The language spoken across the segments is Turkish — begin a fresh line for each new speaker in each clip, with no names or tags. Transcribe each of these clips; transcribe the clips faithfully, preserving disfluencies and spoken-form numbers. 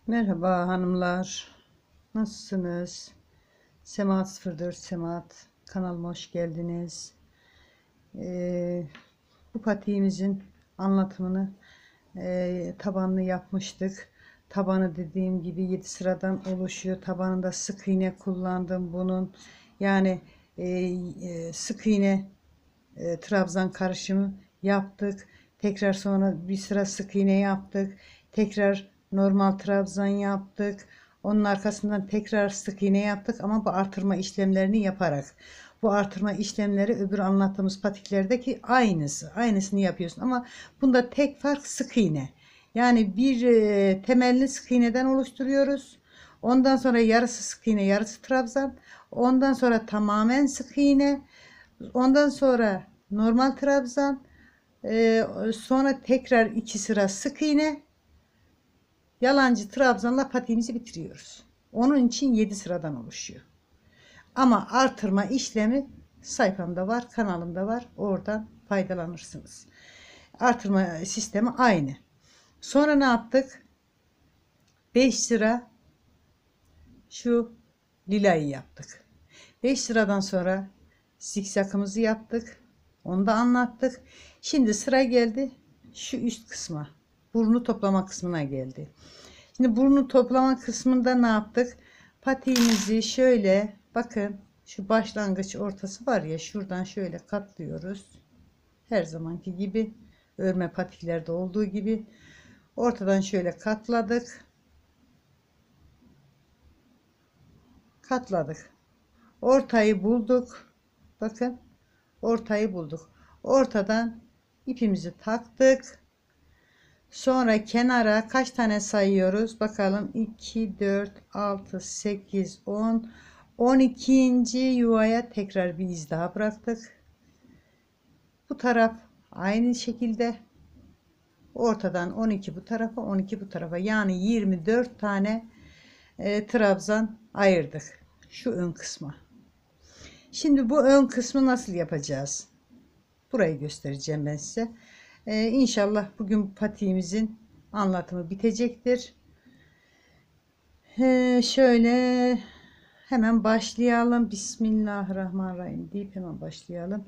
Merhaba hanımlar. Nasılsınız? Semahat sıfır dört Semahat. Kanalıma hoş geldiniz. Ee, bu patiğimizin anlatımını e, tabanını yapmıştık. Tabanı dediğim gibi yedi sıradan oluşuyor. Tabanında sık iğne kullandım bunun. Yani e, e, sık iğne e, trabzan karışımı yaptık. Tekrar sonra bir sıra sık iğne yaptık. Tekrar normal trabzan yaptık. Onun arkasından tekrar sık iğne yaptık ama bu artırma işlemlerini yaparak. Bu artırma işlemleri öbür anlattığımız patiklerdeki aynısı. Aynısını yapıyorsun ama bunda tek fark sık iğne. Yani bir e, temelli sık iğneden oluşturuyoruz. Ondan sonra yarısı sık iğne, yarısı trabzan. Ondan sonra tamamen sık iğne. Ondan sonra normal trabzan, e, sonra tekrar iki sıra sık iğne, yalancı trabzanla patiğimizi bitiriyoruz. Onun için yedi sıradan oluşuyor. Ama artırma işlemi sayfamda var, kanalımda var. Oradan faydalanırsınız. Artırma sistemi aynı. Sonra ne yaptık? beş sıra şu lilayı yaptık. beş sıradan sonra zikzakımızı yaptık. Onu da anlattık. Şimdi sıra geldi şu üst kısma. Burnu toplama kısmına geldi. Şimdi burnu toplama kısmında ne yaptık? Patiğimizi şöyle bakın, şu başlangıç ortası var ya, şuradan şöyle katlıyoruz. Her zamanki gibi, örme patiklerde olduğu gibi ortadan şöyle katladık. Katladık. Ortayı bulduk. Bakın, ortayı bulduk. Ortadan ipimizi taktık. Sonra kenara kaç tane sayıyoruz? Bakalım. iki, dört, altı, sekiz, on. on ikinci yuvaya tekrar bir iz daha bıraktık. Bu taraf aynı şekilde. Ortadan on iki bu tarafa, on iki bu tarafa. Yani yirmi dört tane e, trabzan ayırdık. Şu ön kısma. Şimdi bu ön kısmı nasıl yapacağız? Burayı göstereceğim ben size. Ee, İnşallah bugün patiğimizin anlatımı bitecektir. Ee, şöyle hemen başlayalım. Bismillahirrahmanirrahim deyip hemen başlayalım.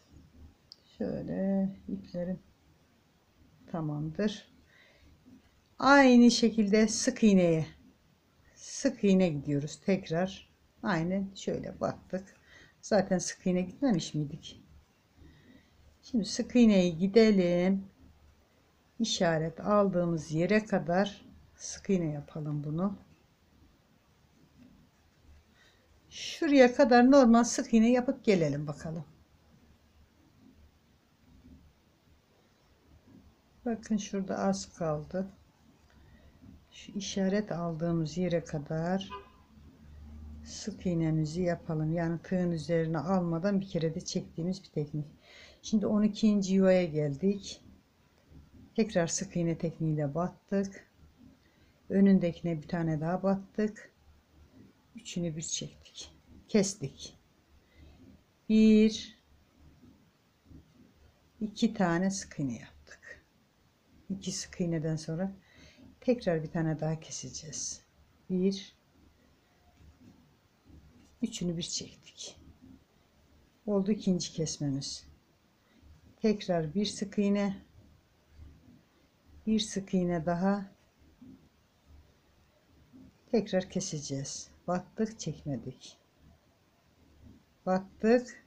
Şöyle iplerim tamamdır. Aynı şekilde sık iğneye sık iğne gidiyoruz tekrar. Aynen şöyle baktık. Zaten sık iğne gitmemiş miydik? Şimdi sık iğneyi gidelim. İşaret aldığımız yere kadar sık iğne yapalım bunu. Şuraya kadar normal sık iğne yapıp gelelim bakalım. Bakın şurada az kaldı. Şu işaret aldığımız yere kadar sık iğnemizi yapalım. Yani tığın üzerine almadan bir kere de çektiğimiz bir teknik. Şimdi on ikinci yuvaya geldik. Tekrar sık iğne tekniğiyle battık. Önündekine bir tane daha battık. Üçünü bir çektik. Kestik. Bir, iki tane sık iğne yaptık. İki sık iğneden sonra tekrar bir tane daha keseceğiz. Bir, üçünü bir çektik. Oldu ikinci kesmemiz. Tekrar bir sık iğne, bir sık iğne daha, tekrar keseceğiz. Battık, çekmedik. Battık,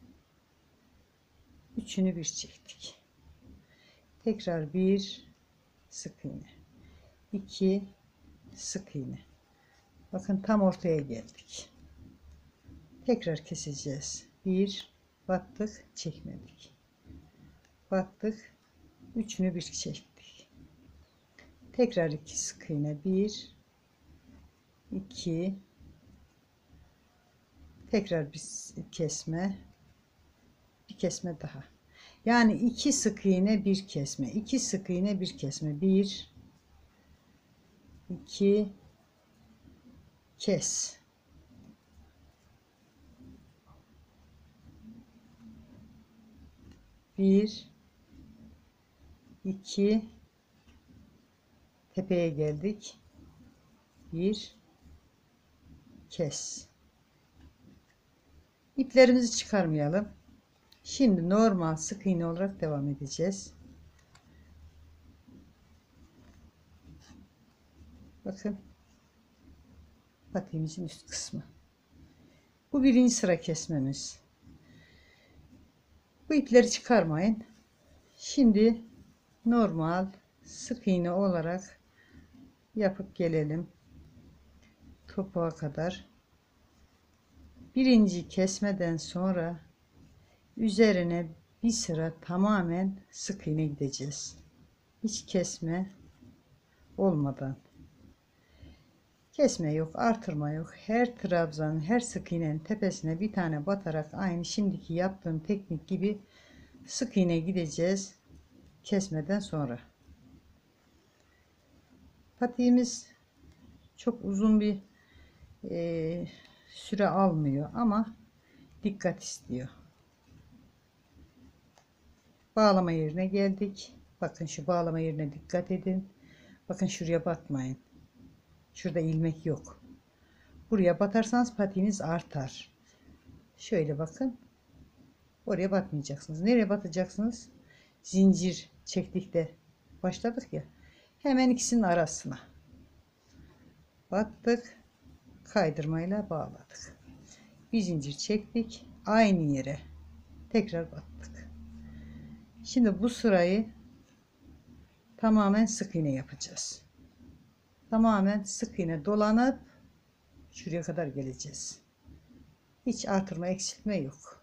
üçünü bir çektik. Tekrar bir sık iğne, iki sık iğne. Bakın tam ortaya geldik. Tekrar keseceğiz. Bir, battık, çekmedik. Battık, üçünü bir çektik. Tekrar iki sık iğne, bir, iki, tekrar bir kesme, bir kesme daha. Yani iki sık iğne, bir kesme, iki sık iğne, bir kesme, bir, iki, kes. Bir, iki, tepeye geldik. bir kes. İplerimizi çıkarmayalım. Şimdi normal sık iğne olarak devam edeceğiz. Bakın, patiğimizin üst kısmı. Bu birinci sıra kesmemiz. Bu ipleri çıkarmayın. Şimdi normal sık iğne olarak yapıp gelelim topuğa kadar. Birinci kesmeden sonra üzerine bir sıra tamamen sık iğne gideceğiz. Hiç kesme olmadan. Kesme yok, artırma yok. Her trabzanın, her sık iğnenin tepesine bir tane batarak aynı şimdiki yaptığım teknik gibi sık iğne gideceğiz kesmeden sonra. Patiğimiz çok uzun bir e, süre almıyor ama dikkat istiyor. Bağlama yerine geldik. Bakın şu bağlama yerine dikkat edin. Bakın şuraya batmayın. Şurada ilmek yok. Buraya batarsanız patiğiniz artar. Şöyle bakın. Oraya batmayacaksınız. Nereye batacaksınız? Zincir çektikte başladık ya. Hemen ikisinin arasına battık. Kaydırmayla bağladık. Bir zincir çektik. Aynı yere tekrar battık. Şimdi bu sırayı tamamen sık iğne yapacağız. Tamamen sık iğne dolanıp şuraya kadar geleceğiz. Hiç artırma eksiltme yok.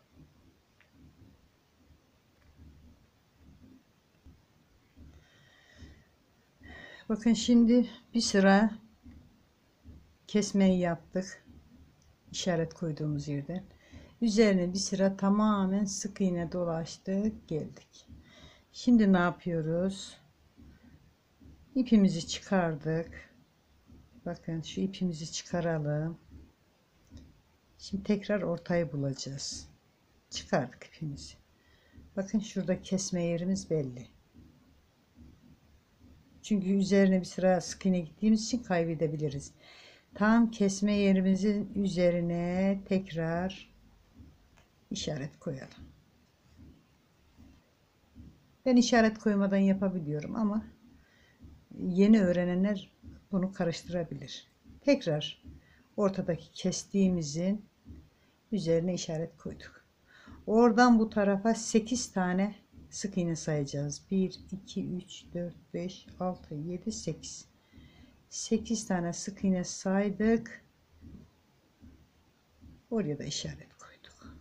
Bakın şimdi bir sıra kesmeyi yaptık. İşaret koyduğumuz yerden. Üzerine bir sıra tamamen sık iğne dolaştık geldik. Şimdi ne yapıyoruz? İpimizi çıkardık. Bakın şu ipimizi çıkaralım. Şimdi tekrar ortayı bulacağız. Çıkardık ipimizi. Bakın şurada kesme yerimiz belli. Çünkü üzerine bir sıra sık iğne gittiğimiz için kaybedebiliriz. Tam kesme yerimizin üzerine tekrar işaret koyalım. Ben işaret koymadan yapabiliyorum ama yeni öğrenenler bunu karıştırabilir. Tekrar ortadaki kestiğimizin üzerine işaret koyduk. Oradan bu tarafa sekiz tane sık iğne sayacağız. bir, iki, üç, dört, beş, altı, yedi, sekiz. sekiz tane sık iğne saydık. Oraya da işaret koyduk.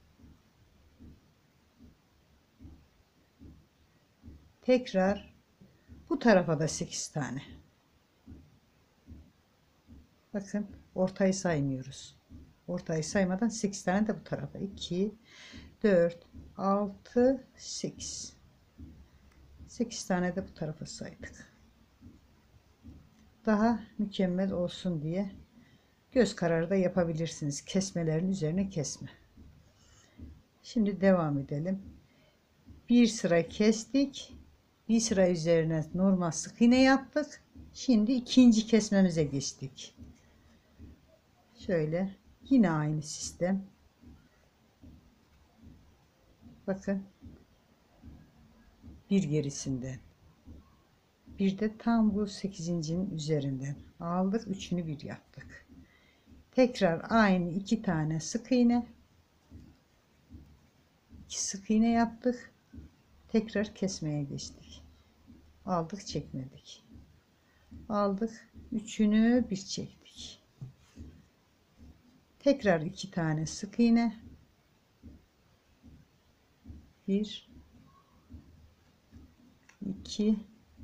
Tekrar bu tarafa da sekiz tane. Bakın ortayı saymıyoruz. Ortayı saymadan sekiz tane de bu tarafa. iki, dört, altı, sekiz. sekiz tane de bu tarafa saydık. Daha mükemmel olsun diye göz kararı da yapabilirsiniz. Kesmelerin üzerine kesme. Şimdi devam edelim. Bir sıra kestik. Bir sıra üzerine normal sık iğne yaptık. Şimdi ikinci kesmemize geçtik. Şöyle yine aynı sistem. Bakın. Bir gerisinden. Bir de tam bu sekizincinin üzerinden aldık. Üçünü bir yaptık. Tekrar aynı iki tane sık iğne. İki sık iğne yaptık. Tekrar kesmeye geçtik. Aldık, çekmedik. Aldık. Üçünü bir çektik. Tekrar iki tane sık iğne. Bir, iki.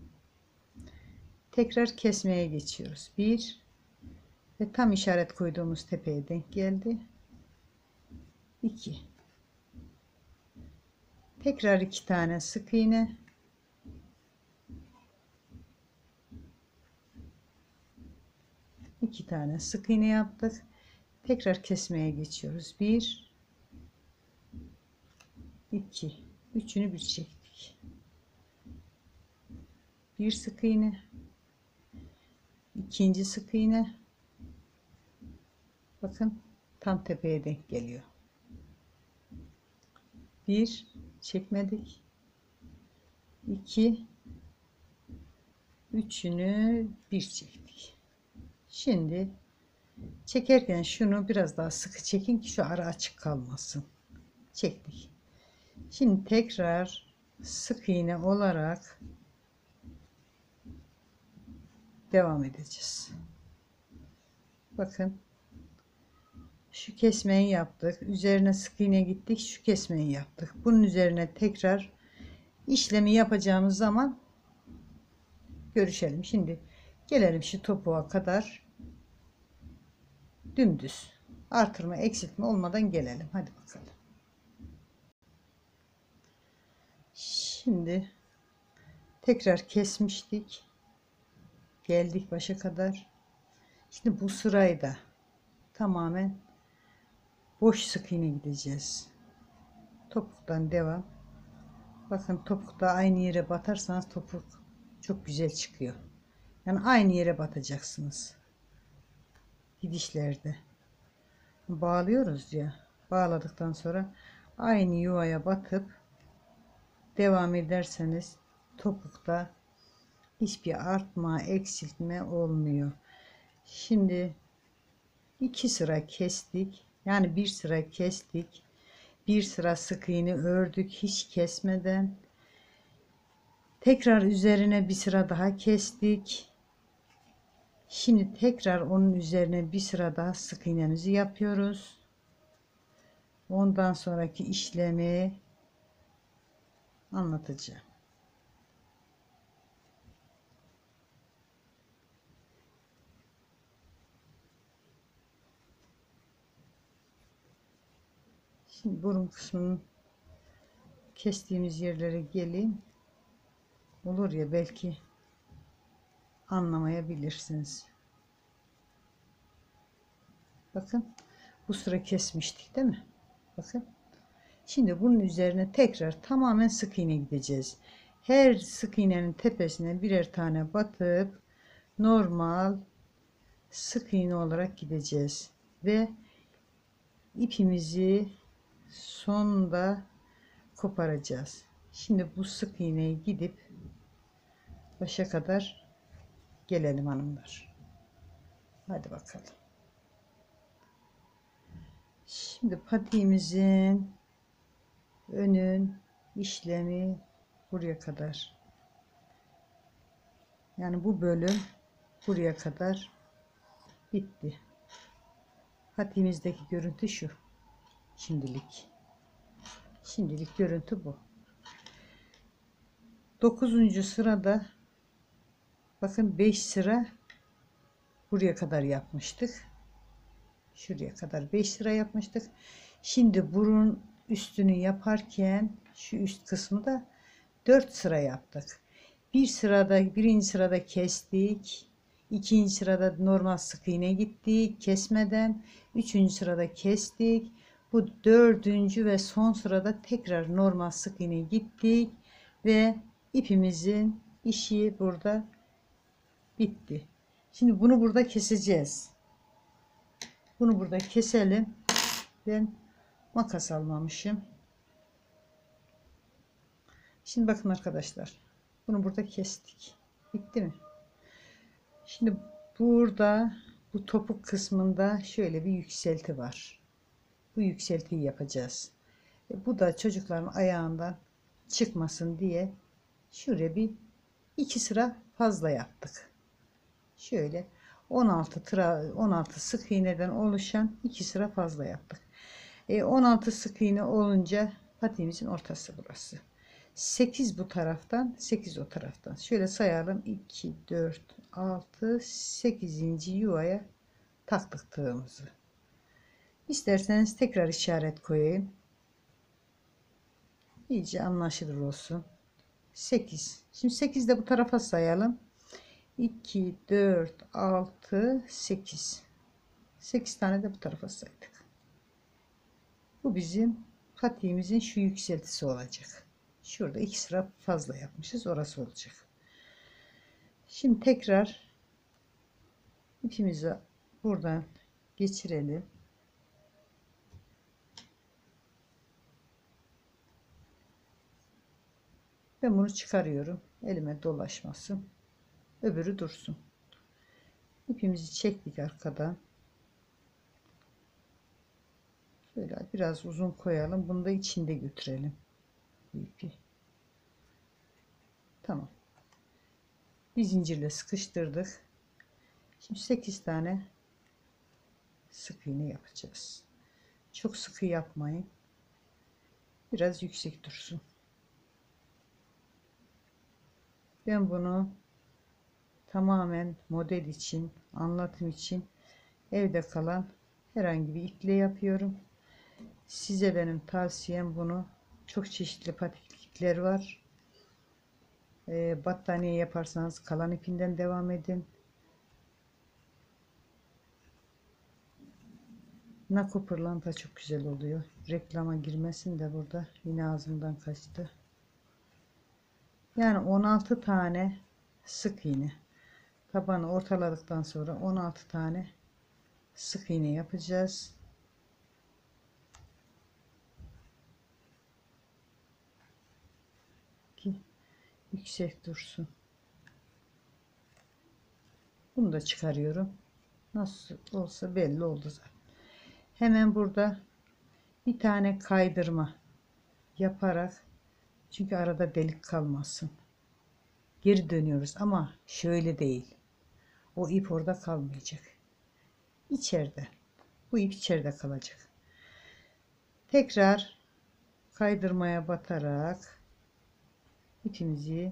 Tekrar kesmeye geçiyoruz. Bir ve tam işaret koyduğumuz tepeye denk geldi. iki. Tekrar iki tane sık iğne. iki tane sık iğne yaptık. Tekrar kesmeye geçiyoruz. bir, iki. Üçünü bir çektik. Bir sık iğne. ikinci sık iğne. Bakın tam tepeye denk geliyor. Bir çekmedik. iki, üçünü bir çektik. Şimdi çekerken şunu biraz daha sıkı çekin ki şu ara açık kalmasın. Çektik. Şimdi tekrar sık iğne olarak devam edeceğiz. Bakın şu kesmeyi yaptık. Üzerine sık iğne gittik. Şu kesmeyi yaptık. Bunun üzerine tekrar işlemi yapacağımız zaman görüşelim. Şimdi gelelim şu topuğa kadar. Dümdüz. Artırma, eksiltme olmadan gelelim. Hadi bakalım. Şimdi tekrar kesmiştik. Geldik başa kadar. Şimdi bu sırayı da tamamen boş sık iğne gideceğiz. Topuktan devam. Bakın topukta aynı yere batarsanız topuk çok güzel çıkıyor. Yani aynı yere batacaksınız. Gidişlerde. Bağlıyoruz ya. Bağladıktan sonra aynı yuvaya batıp devam ederseniz topukta hiçbir artma, eksiltme olmuyor. Şimdi iki sıra kestik. Yani bir sıra kestik. Bir sıra sık iğne ördük hiç kesmeden. Tekrar üzerine bir sıra daha kestik. Şimdi tekrar onun üzerine bir sıra daha sık iğnemizi yapıyoruz. Ondan sonraki işlemi anlatacağım. Şimdi burun kısmının kestiğimiz yerlere geleyim. Olur ya belki anlamayabilirsiniz. Bakın bu sıra kesmiştik değil mi? Bakın. Şimdi bunun üzerine tekrar tamamen sık iğne gideceğiz. Her sık iğnenin tepesine birer tane batıp normal sık iğne olarak gideceğiz. Ve ipimizi sonunda koparacağız. Şimdi bu sık iğneyi gidip başa kadar gelelim hanımlar. Hadi bakalım. Şimdi patiğimizin önün işlemi buraya kadar. Yani bu bölüm buraya kadar bitti. Patiğimizdeki görüntü şu. Şimdilik. Şimdilik görüntü bu. dokuzuncu sırada bakın beş sıra buraya kadar yapmıştık. Şuraya kadar beş sıra yapmıştık. Şimdi burun üstünü yaparken şu üst kısmı da dört sıra yaptık. Bir sırada birinci sırada kestik. İkinci sırada normal sık iğne gittik kesmeden. Üçüncü sırada kestik. Bu dördüncü ve son sırada tekrar normal sık iğne gittik ve ipimizin işi burada bitti. Şimdi bunu burada keseceğiz. Bunu burada keselim. Ben makas almamışım. Şimdi bakın arkadaşlar. Bunu burada kestik. Bitti mi? Şimdi burada bu topuk kısmında şöyle bir yükselti var. Bu yükseltiyi yapacağız. E bu da çocukların ayağından çıkmasın diye şuraya bir iki sıra fazla yaptık. Şöyle on altı tıra on altı sık iğneden oluşan iki sıra fazla yaptık. E on altı sık iğne olunca patiğimizin ortası burası. sekiz bu taraftan, sekiz o taraftan. Şöyle sayalım. iki, dört, altı, sekizinci yuvaya taktık tığımızı. İsterseniz tekrar işaret koyayım. İyice anlaşılır olsun. sekiz. Şimdi sekiz de bu tarafa sayalım. iki, dört, altı, sekiz. sekiz tane de bu tarafa saydık. Bu bizim patiğimizin şu yükseltisi olacak. Şurada iki sıra fazla yapmışız. Orası olacak. Şimdi tekrar İpimizi buradan geçirelim. Ben bunu çıkarıyorum. Elime dolaşmasın. Öbürü dursun. İpimizi çektik arkadan. Şöyle biraz uzun koyalım. Bunu da içinde götürelim. Bu ipi. Tamam. Bir zincirle sıkıştırdık. Şimdi sekiz tane sık iğne yapacağız. Çok sıkı yapmayın. Biraz yüksek dursun. Ben bunu tamamen model için, anlatım için evde kalan herhangi bir iple yapıyorum. Size benim tavsiyem bunu. Çok çeşitli patik ipler var. E, battaniye yaparsanız kalan ipinden devam edin. Nako pırlanta çok güzel oluyor. Reklama girmesin de burada. Yine ağzımdan kaçtı. Yani on altı tane sık iğne. Tabanı ortaladıktan sonra on altı tane sık iğne yapacağız. Ki yüksek dursun. Bunu da çıkarıyorum. Nasıl olsa belli oldu zaten. Hemen burada bir tane kaydırma yaparak, çünkü arada delik kalmasın, geri dönüyoruz ama şöyle değil. O ip orada kalmayacak. İçeride. Bu ip içeride kalacak. Tekrar kaydırmaya batarak ipimizi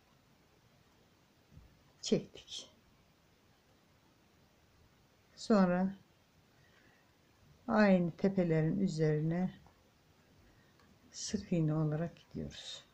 çektik. Sonra aynı tepelerin üzerine sık iğne olarak gidiyoruz.